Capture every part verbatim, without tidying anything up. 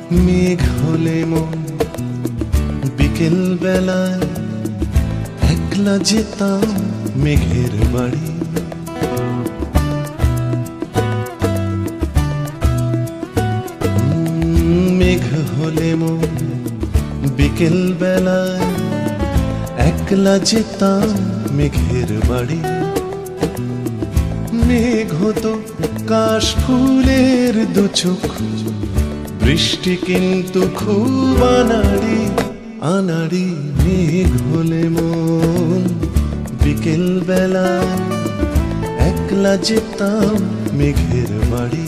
মেঘ হলে মন বিকেল বেলায় একলা যেতাম মেঘের বাড়ি। মেঘ হলে মন বিকেল বেলায় একলা যেতাম মেঘের বাড়ি। মেঘ হতো কাশ ফুলের দু চোখ, বৃষ্টি কিন্তু খুব আনাড়ি আনাড়ি। মেঘ হলে মন বিকেল বেলায় একলা যেতাম মেঘের বাড়ি।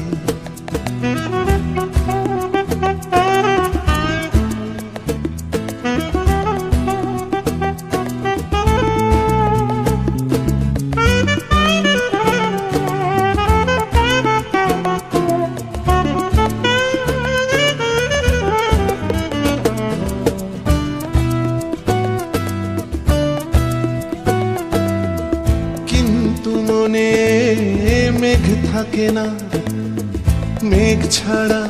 মনে মেঘ থাকে না, মেঘ ছাড়া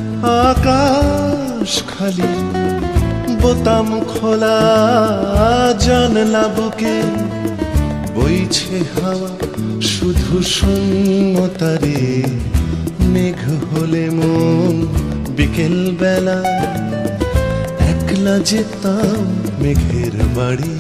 আকাশ খালি। বোতাম খোলা জানলা বুকে বইছে হাওয়া শুধু শূন্যতারে। মেঘ হলে মন বিকেল বেলা একলা যেতাম মেঘের বাড়ি।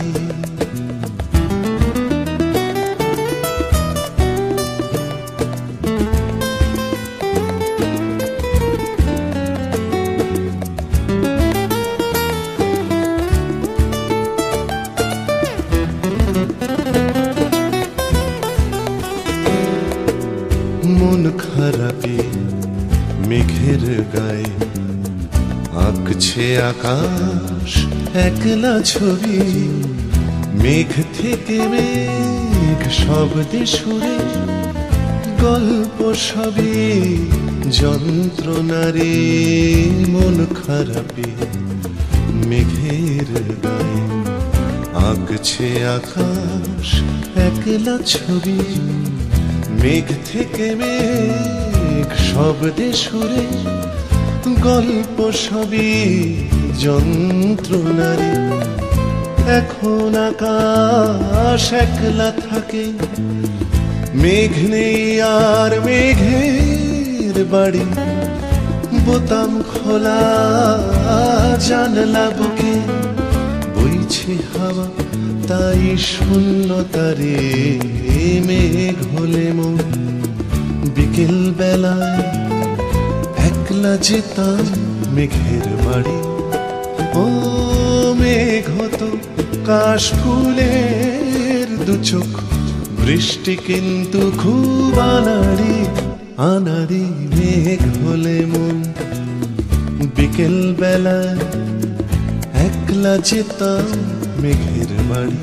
মন খারাপি মেঘের গায়ে আঁকছে আকাশ একলা ছবি। মেঘ থেকে মেঘ শব্দে সুরে গল্প সবই যন্ত্রণারে। মন খারাপি মেঘের গায়ে আঁকছে আকাশ একলা ছবি। মেঘ থেকে মেঘ শব্দে সুরে গল্প সবই যন্ত্রণারে। এখন আকাশ একলা থাকে, মেঘ নেই আর মেঘের বাড়ি। বোতাম খোলা জানলা বুকে বইছে হাওয়া তাই শূন্যতারে। মেঘ হলে মন বিকেল বেলায় একলা যেতাম মেঘের বাড়ি। ও মেঘ হতো কাশ ফুলের দু চোখ, বৃষ্টি কিন্তু খুব আনাড়ি আনাড়ি। মেঘ হলে মন বিকেল বেলায় একলা যেতাম মেঘের বাড়ি।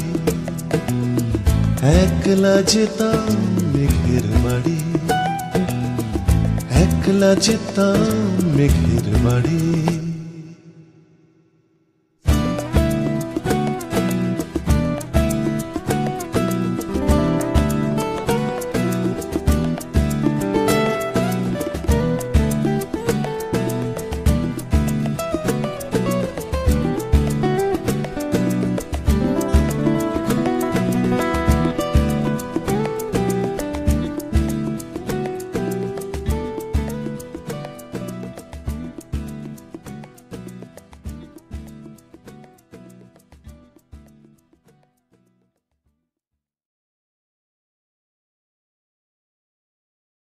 একলা যেতাম মেঘের বাড়ি, একলা যেতাম মেঘের বাড়ি।